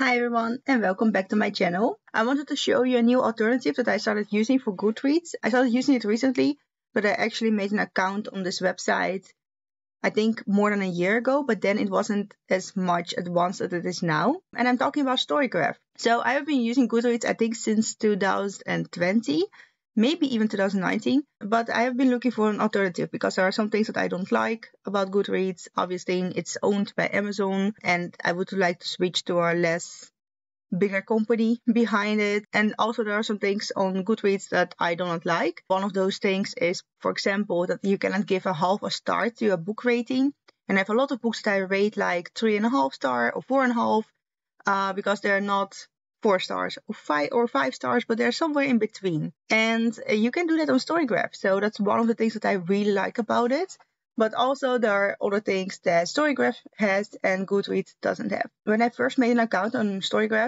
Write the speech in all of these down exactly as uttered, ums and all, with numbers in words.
Hi everyone and welcome back to my channel. I wanted to show you a new alternative that I started using for GoodReads. I started using it recently, but I actually made an account on this website I think more than a year ago, but then it wasn't as much advanced as it is now. And I'm talking about StoryGraph. So I have been using GoodReads I think since two thousand twenty, maybe even two thousand nineteen, but I have been looking for an alternative because there are some things that I don't like about GoodReads. Obviously, it's owned by Amazon and I would like to switch to a less bigger company behind it. And also there are some things on GoodReads that I do not like. One of those things is, for example, that you cannot give a half a star to a book rating. And I have a lot of books that I rate like three and a half star or four and a half uh, because they're not four stars or five or five stars, but they're somewhere in between. And uh, you can do that on StoryGraph. So that's one of the things that I really like about it. But also there are other things that StoryGraph has and GoodReads doesn't have. When I first made an account on StoryGraph,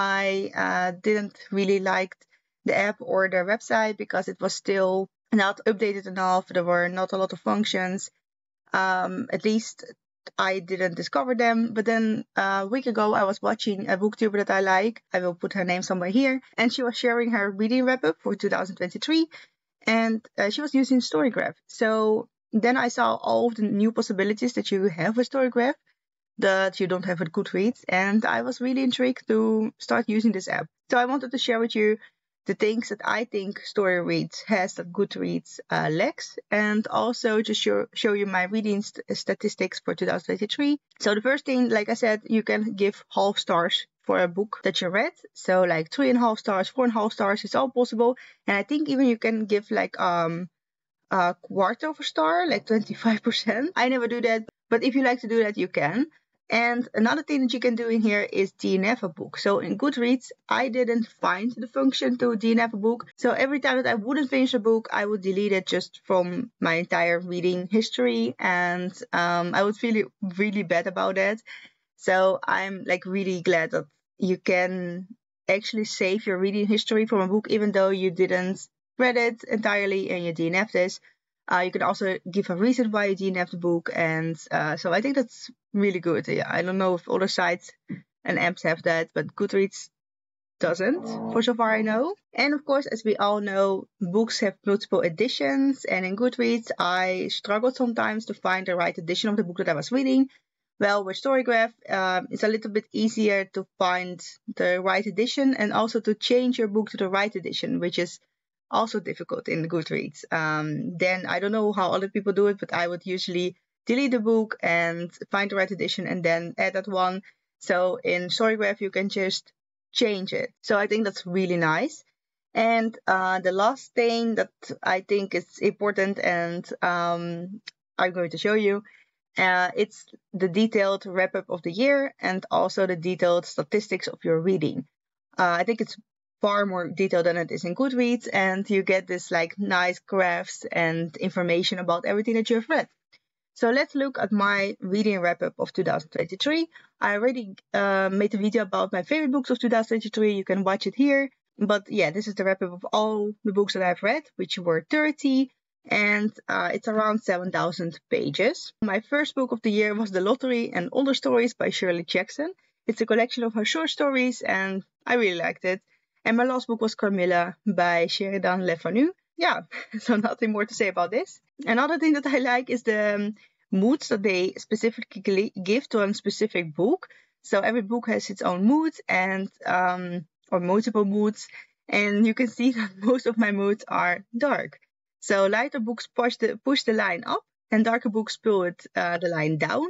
I uh, didn't really like the app or their website because it was still not updated enough. There were not a lot of functions. Um, at least I didn't discover them. But then uh, a week ago, I was watching a booktuber that I like. I will put her name somewhere here. And she was sharing her reading wrap-up for two thousand twenty-three. And uh, she was using StoryGraph. So then I saw all of the new possibilities that you have with StoryGraph that you don't have with GoodReads. And I was really intrigued to start using this app. So I wanted to share with you the things that I think StoryGraph has that GoodReads uh, lacks. And also to show, show you my reading st statistics for two thousand twenty-three. So the first thing, like I said, you can give half stars for a book that you read. So like three and a half stars, four and a half stars, it's all possible. And I think even you can give like um a quarter of a star, like twenty-five percent. I never do that, but if you like to do that, you can. And another thing that you can do in here is D N F a book. So in GoodReads, I didn't find the function to D N F a book. So every time that I wouldn't finish a book, I would delete it just from my entire reading history. And um, I would feel really bad about that. So I'm like really glad that you can actually save your reading history from a book, even though you didn't read it entirely and you D N F this. Uh, you can also give a reason why you D N F the book. And uh, so I think that's really good. Yeah, I don't know if other sites and apps have that, but GoodReads doesn't, for so far I know. And of course, as we all know, books have multiple editions. And in GoodReads, I struggled sometimes to find the right edition of the book that I was reading. Well, with StoryGraph, uh, it's a little bit easier to find the right edition and also to change your book to the right edition, which is also difficult in GoodReads. Um, then I don't know how other people do it, but I would usually delete the book and find the right edition and then add that one. So in StoryGraph, you can just change it. So I think that's really nice. And uh, the last thing that I think is important and um, I'm going to show you, uh, it's the detailed wrap-up of the year and also the detailed statistics of your reading. Uh, I think it's far more detailed than it is in GoodReads, and you get this like nice graphs and information about everything that you've read. So let's look at my reading wrap-up of two thousand twenty-three. I already uh, made a video about my favorite books of two thousand twenty-three. You can watch it here. But yeah, this is the wrap-up of all the books that I've read, which were thirty, and uh, it's around seven thousand pages. My first book of the year was The Lottery and Older Stories by Shirley Jackson. It's a collection of her short stories, and I really liked it. And my last book was Carmilla by Sheridan Le Fanu. Yeah, so nothing more to say about this. Another thing that I like is the um, moods that they specifically give to a specific book. So every book has its own mood and um, or multiple moods. And you can see that most of my moods are dark. So lighter books push the, push the line up and darker books pull it, uh, the line down.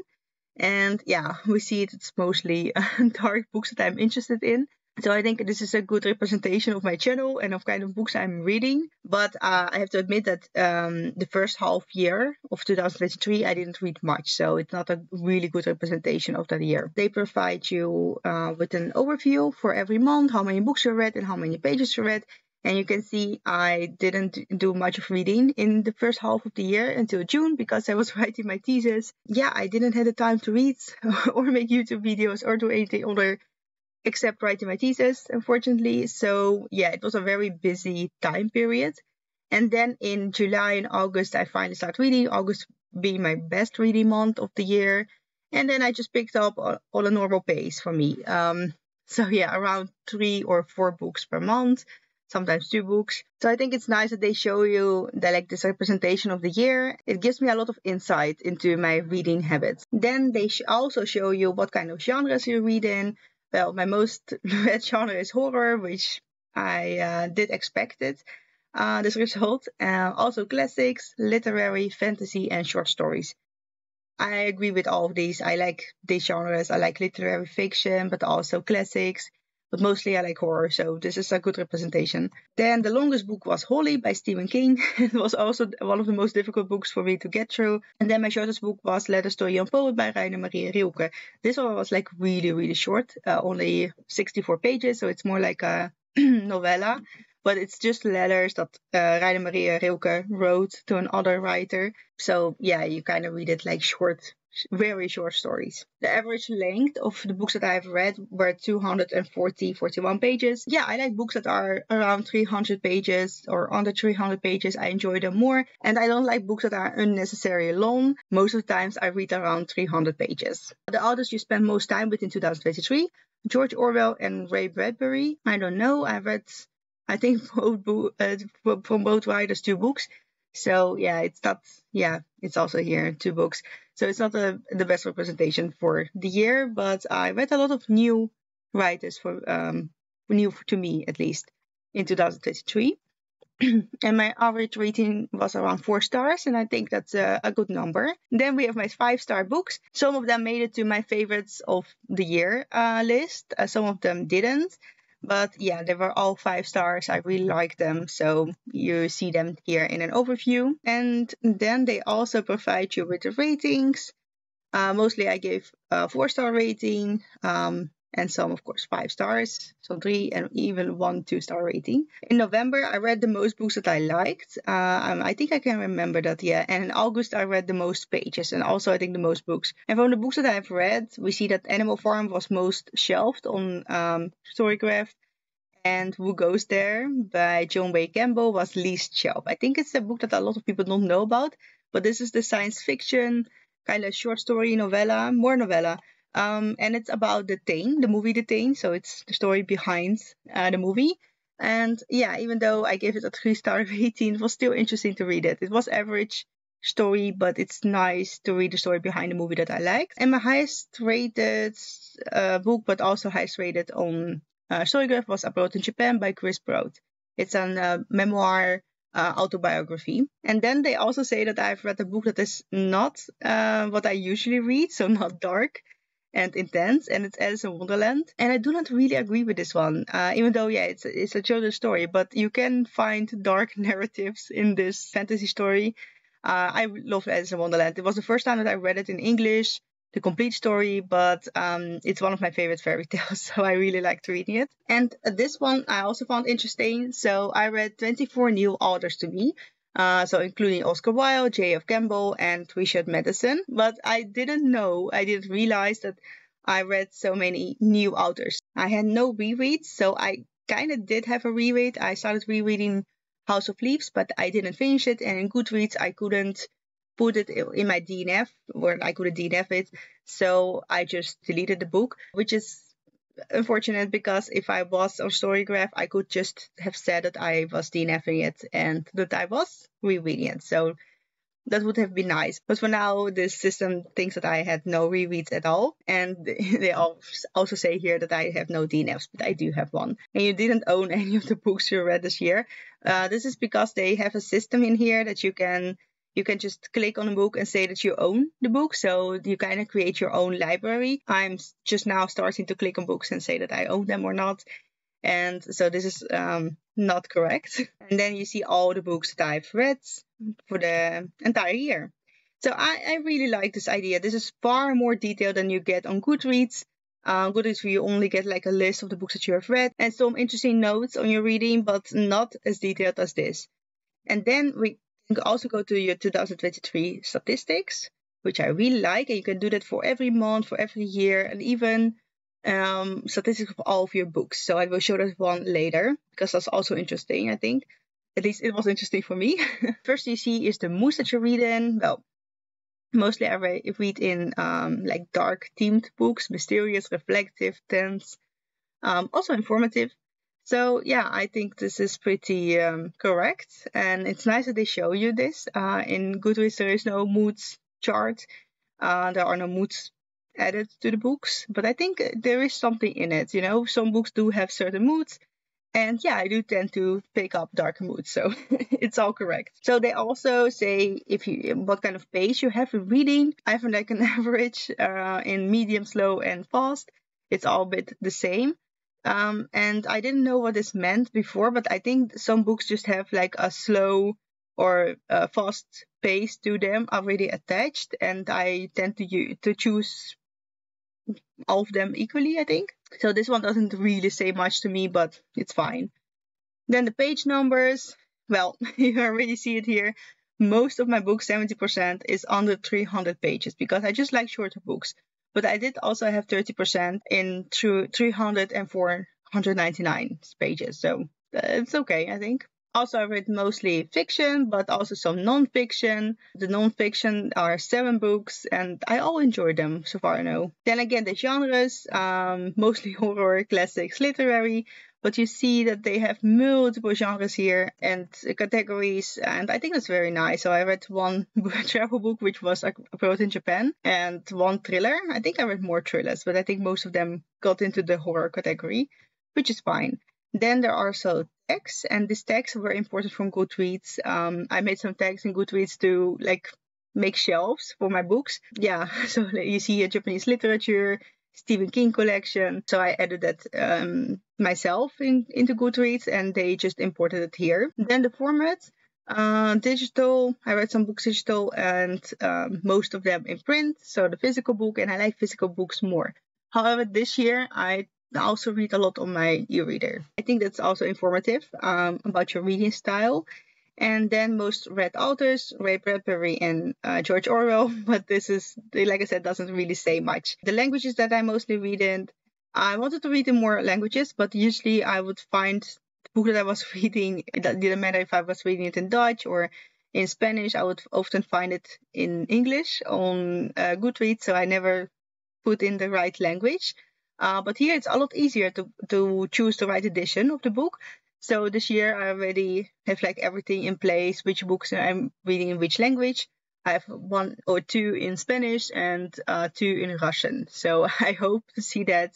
And yeah, we see it, it's mostly uh, dark books that I'm interested in. So I think this is a good representation of my channel and of kind of books I'm reading. But uh, I have to admit that um, the first half year of two thousand twenty-three, I didn't read much. So it's not a really good representation of that year. They provide you uh, with an overview for every month, how many books you read and how many pages you read. And you can see I didn't do much of reading in the first half of the year until June because I was writing my thesis. Yeah, I didn't have the time to read or make YouTube videos or do anything other except writing my thesis, unfortunately. So yeah, it was a very busy time period. And then in July and August, I finally started reading. August being my best reading month of the year. And then I just picked up on a normal pace for me. Um, So yeah, around three or four books per month, sometimes two books. So I think it's nice that they show you the, like this representation of the year. It gives me a lot of insight into my reading habits. Then they sh- also show you what kind of genres you read in. Well, my most read genre is horror, which I uh, did expect it, uh, this result. Uh, also classics, literary, fantasy, and short stories. I agree with all of these. I like these genres. I like literary fiction, but also classics. But mostly I like horror, so this is a good representation. Then the longest book was Holly by Stephen King. It was also one of the most difficult books for me to get through. And then my shortest book was Let a Story Young Poet by Rainer Maria Rilke. This one was like really, really short, uh, only sixty-four pages, so it's more like a novella. But it's just letters that uh, Rainer Maria Rilke wrote to another writer. So yeah, you kind of read it like short, very short stories. The average length of the books that I've read were two hundred forty, forty-one pages. Yeah, I like books that are around three hundred pages or under three hundred pages. I enjoy them more. And I don't like books that are unnecessarily long. Most of the times I read around three hundred pages. The authors you spend most time with in two thousand twenty-three, George Orwell and Ray Bradbury. I don't know. I read, I think, both bo- uh, from both writers two books. So yeah, it's not, yeah, it's also here, two books. So it's not a, the best representation for the year, but I read a lot of new writers for, um, new to me at least, in two thousand twenty-three. And my average rating was around four stars, and I think that's a, a good number. Then we have my five-star books. Some of them made it to my favorites of the year uh, list. Uh, some of them didn't. But yeah, they were all five stars. I really like them. So you see them here in an overview. And then they also provide you with the ratings. Uh, mostly I gave a four-star rating. Um, and some, of course, five stars, so three and even one two-star rating. In November, I read the most books that I liked. Uh, um, I think I can remember that, yeah. And in August, I read the most pages and also, I think, the most books. And from the books that I've read, we see that Animal Farm was most shelved on um, StoryGraph. And Who Goes There by John Way Campbell was least shelved. I think it's a book that a lot of people don't know about, but this is the science fiction, kind of short story novella, more novella. Um, and it's about The Thing, the movie The Thing. So it's the story behind uh, the movie. And yeah, even though I gave it a three-star rating, it was still interesting to read it. It was average story, but it's nice to read the story behind the movie that I liked. And my highest rated uh, book, but also highest rated on uh, StoryGraph was Abroad in Japan by Chris Broad. It's a uh, memoir uh, autobiography. And then they also say that I've read a book that is not uh, what I usually read, so not dark and intense, and it's Alice in Wonderland. And I do not really agree with this one, uh, even though, yeah, it's, it's a children's story, but you can find dark narratives in this fantasy story. Uh, I love Alice in Wonderland. It was the first time that I read it in English, the complete story, but um, it's one of my favorite fairy tales, so I really liked reading it. And uh, this one I also found interesting. So I read twenty-four new authors to me. Uh, so including Oscar Wilde, J F Campbell, and Richard Matheson. But I didn't know, I didn't realize that I read so many new authors. I had no rereads, so I kind of did have a reread. I started rereading House of Leaves, but I didn't finish it. And in GoodReads, I couldn't put it in my D N F, where I couldn't D N F it. So I just deleted the book, which is unfortunate because if I was on StoryGraph, I could just have said that I was DNFing it and that I was rereading it. So that would have been nice. But for now, this system thinks that I had no rereads at all. And they also say here that I have no D N Fs, but I do have one. And you didn't own any of the books you read this year. Uh, this is because they have a system in here that you can you can just click on a book and say that you own the book. So you kind of create your own library. I'm just now starting to click on books and say that I own them or not. And so this is um, not correct. And then you see all the books that I've read for the entire year. So I, I really like this idea. This is far more detailed than you get on GoodReads. Uh, GoodReads, you only get like a list of the books that you have read and some interesting notes on your reading, but not as detailed as this. And then we can also go to your two thousand twenty-three statistics, which I really like. And you can do that for every month, for every year, and even um, statistics of all of your books. So I will show that one later because that's also interesting, I think. At least it was interesting for me. First you see is the moods that you read in. Well, mostly I read in um, like dark themed books, mysterious, reflective, tense, Um, also informative. So yeah, I think this is pretty um, correct, and it's nice that they show you this. Uh, in Goodreads, there is no moods chart. Uh, there are no moods added to the books, but I think there is something in it. You know, some books do have certain moods, and yeah, I do tend to pick up darker moods, so it's all correct. So they also say if you what kind of pace you have in reading. I have like an average uh, in medium, slow, and fast. It's all a bit the same. Um, and I didn't know what this meant before, but I think some books just have like a slow or a fast pace to them already attached, and I tend to use, to choose all of them equally, I think. So this one doesn't really say much to me, but it's fine. Then the page numbers, well, you already see it here. Most of my books, seventy percent, is under three hundred pages because I just like shorter books. But I did also have thirty percent in through three hundred and four hundred ninety-nine pages. So it's okay, I think. Also, I read mostly fiction, but also some non-fiction. The non-fiction are seven books, and I all enjoy them so far I know. Then again, the genres, um, mostly horror, classics, literary. But you see that they have multiple genres here and categories, and I think that's very nice. So I read one travel book, which was Abroad in Japan, and one thriller. I think I read more thrillers, but I think most of them got into the horror category, which is fine. Then there are also tags, and these tags were imported from Goodreads. Um, I made some tags in Goodreads to like make shelves for my books. Yeah, so you see a Japanese literature, Stephen King collection. So I added that um, myself in, into Goodreads, and they just imported it here. Then the format, uh, digital. I read some books digital, and um, most of them in print. So the physical book, and I like physical books more. However, this year I also read a lot on my e-reader. I think that's also informative um, about your reading style. And then most read authors, Ray Bradbury and uh, George Orwell, but this is, like I said, doesn't really say much. The languages that I mostly read in, I wanted to read in more languages, but usually I would find the book that I was reading, it didn't matter if I was reading it in Dutch or in Spanish, I would often find it in English on uh, Goodreads, so I never put in the right language. Uh, but here it's a lot easier to, to choose the right edition of the book. So this year I already have like everything in place, which books I'm reading in which language. I have one or two in Spanish and uh, two in Russian. So I hope to see that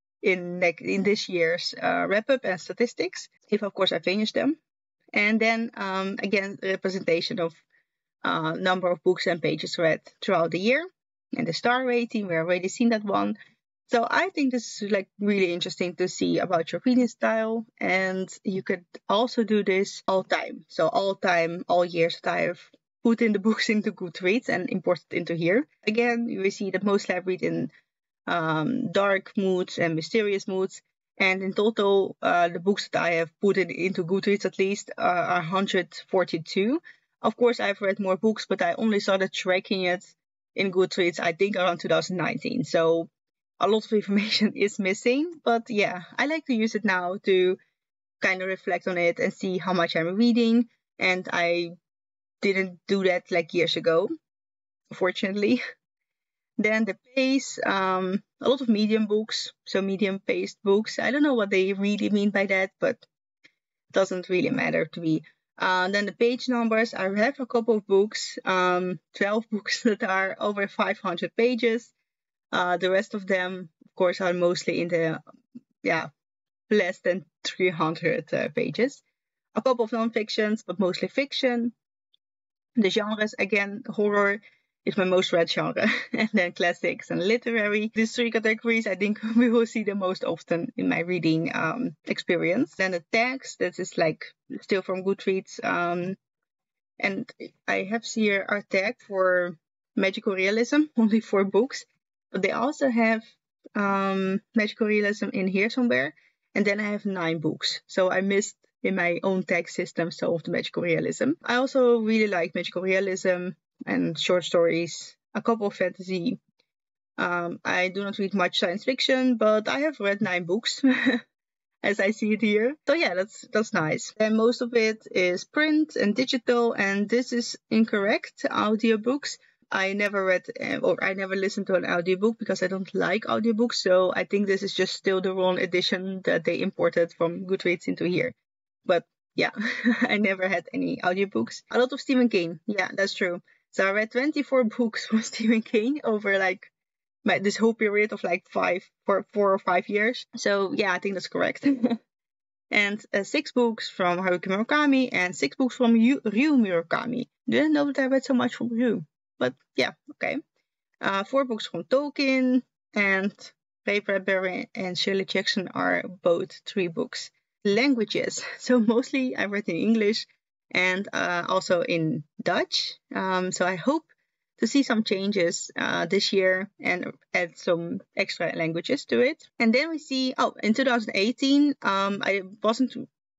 in like in this year's uh, wrap-up and statistics, if of course I finish them. And then um, again, representation of uh, number of books and pages read throughout the year. And the star rating, we've already seen that one. So I think this is like really interesting to see about your reading style, and you could also do this all time. So all time, all years that I have put in the books into Goodreads and imported into here. Again, you will see that mostly I read in um, dark moods and mysterious moods. And in total, uh, the books that I have put in, into Goodreads at least uh, are one hundred forty-two. Of course, I've read more books, but I only started tracking it in Goodreads, I think around two thousand nineteen. So a lot of information is missing, but yeah, I like to use it now to kind of reflect on it and see how much I'm reading. And I didn't do that like years ago, fortunately. Then the pace, um, a lot of medium books, so medium paced books. I don't know what they really mean by that, but it doesn't really matter to me. Uh, then the page numbers, I have a couple of books, um, twelve books that are over five hundred pages. Uh, the rest of them, of course, are mostly in the, yeah, less than three hundred uh, pages. A couple of non-fictions, but mostly fiction. The genres, again, horror is my most read genre. And then classics and literary. These three categories, I think we will see the most often in my reading um, experience. Then the tags, that is like still from Goodreads. Um, and I have here our tag for magical realism, only four books. But they also have um, magical realism in here somewhere. And then I have nine books. So I missed in my own tag system some of the magical realism. I also really like magical realism and short stories, a couple of fantasy. Um, I do not read much science fiction, but I have read nine books. As I see it here. So yeah, that's that's nice. And most of it is print and digital, and this is incorrect, audiobooks. I never read uh, or I never listened to an audiobook because I don't like audiobooks. So I think this is just still the wrong edition that they imported from Goodreads into here. But yeah, I never had any audiobooks. A lot of Stephen King. Yeah, that's true. So I read twenty-four books from Stephen King over like my, this whole period of like five, four, four or five years. So yeah, I think that's correct. And uh, six books from Haruki Murakami and six books from Yu, Ryu Murakami. Didn't know that I read so much from Ryu, but yeah, okay. Uh, four books from Tolkien, and Ray Bradbury and Shirley Jackson are both three books. Languages. So mostly I read in English and uh, also in Dutch. Um, so I hope to see some changes uh, this year and add some extra languages to it. And then we see, oh, in two thousand eighteen, um, I wasn't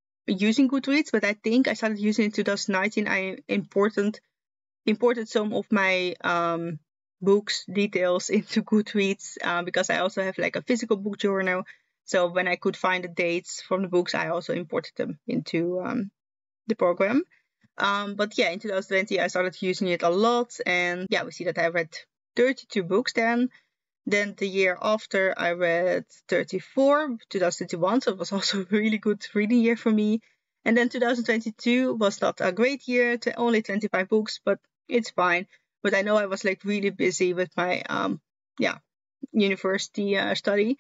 using Goodreads, but I think I started using it in two thousand nineteen. I imported, imported some of my um, books details into Goodreads uh, because I also have like a physical book journal. So when I could find the dates from the books, I also imported them into um, the program. Um, but yeah, in two thousand twenty, I started using it a lot. And yeah, we see that I read thirty-two books then. Then the year after, I read thirty-four, two thousand twenty-one. So it was also a really good reading year for me. And then two thousand twenty-two was not a great year, to only twenty-five books, but it's fine. But I know I was like really busy with my um, yeah university uh, study.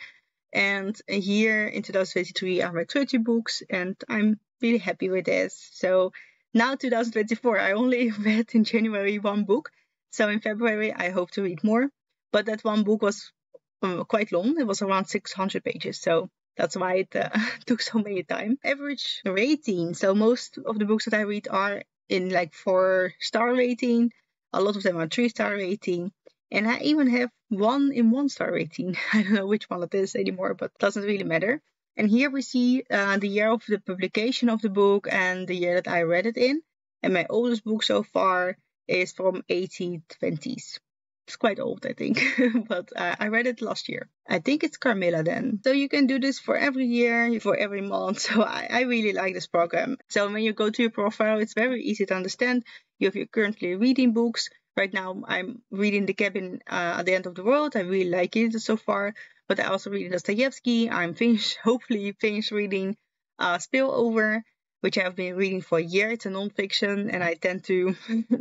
And here in two thousand twenty-three, I read thirty books, and I'm really happy with this. So now two thousand twenty-four, I only read in January one book. So in February, I hope to read more. But that one book was um, quite long. It was around six hundred pages. So that's why it uh, took so many time. Average rating. So most of the books that I read are in like four star rating. A lot of them are three star rating. And I even have one in one star rating. I don't know which one it is anymore, but it doesn't really matter. And here we see uh, the year of the publication of the book and the year that I read it in. And my oldest book so far is from eighteen twenties. It's quite old, I think, but uh, I read it last year. I think it's Carmilla then. So you can do this for every year, for every month. So I, I really like this program. So when you go to your profile, it's very easy to understand. You have your currently reading books. Right now, I'm reading The Cabin uh, at the End of the World. I really like it so far. But I also read Dostoevsky. I'm finished, hopefully finished reading uh, Spillover, which I have been reading for a year. It's a nonfiction, and I tend to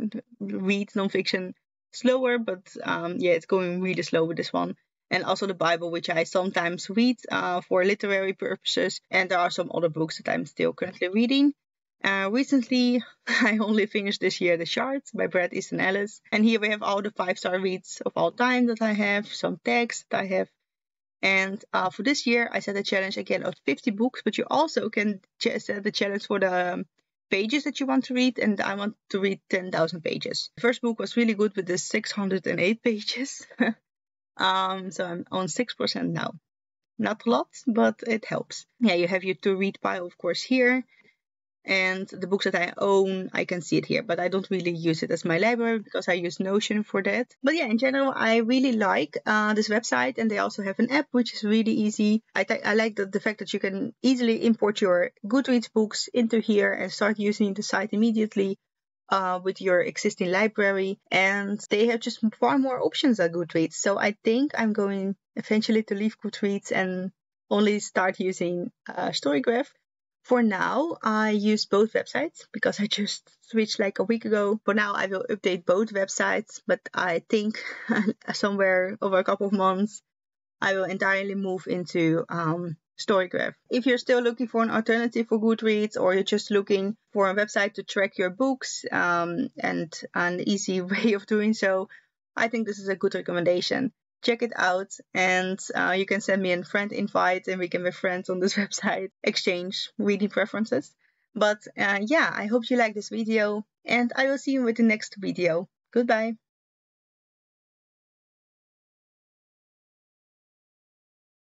read nonfiction slower. But um, yeah, it's going really slow with this one. And also the Bible, which I sometimes read uh, for literary purposes. And there are some other books that I'm still currently reading. Uh, recently, I only finished this year The Shard by Bret Easton Ellis. And here we have all the five-star reads of all time that I have, some text that I have. And uh, for this year, I set a challenge again of fifty books, but you also can set the challenge for the pages that you want to read, and I want to read ten thousand pages. The first book was really good with the six hundred eight pages. um, so I'm on six percent now. Not a lot, but it helps. Yeah, you have your to-read pile, of course, here. And the books that I own, I can see it here, but I don't really use it as my library because I use Notion for that. But yeah, in general, I really like uh, this website, and they also have an app, which is really easy. I, I like the, the fact that you can easily import your Goodreads books into here and start using the site immediately uh, with your existing library. And they have just far more options at Goodreads. So I think I'm going eventually to leave Goodreads and only start using uh, StoryGraph. For now, I use both websites because I just switched like a week ago. For now, I will update both websites, but I think somewhere over a couple of months, I will entirely move into um, StoryGraph. If you're still looking for an alternative for Goodreads, or you're just looking for a website to track your books um, and an easy way of doing so, I think this is a good recommendation. Check it out, and uh, you can send me a friend invite and we can be friends on this website, exchange reading preferences. But uh, yeah, I hope you like this video, and I will see you with the next video. Goodbye.